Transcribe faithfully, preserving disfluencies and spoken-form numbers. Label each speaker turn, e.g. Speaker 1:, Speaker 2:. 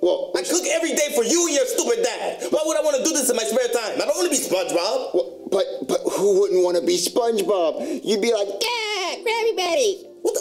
Speaker 1: Well,
Speaker 2: I cook every day for you and your stupid dad. Why would I want to do this in my spare time? I don't want to be SpongeBob.
Speaker 1: Well, but but who wouldn't want to be SpongeBob? You'd be like, yeah, Krabby Patty.
Speaker 2: What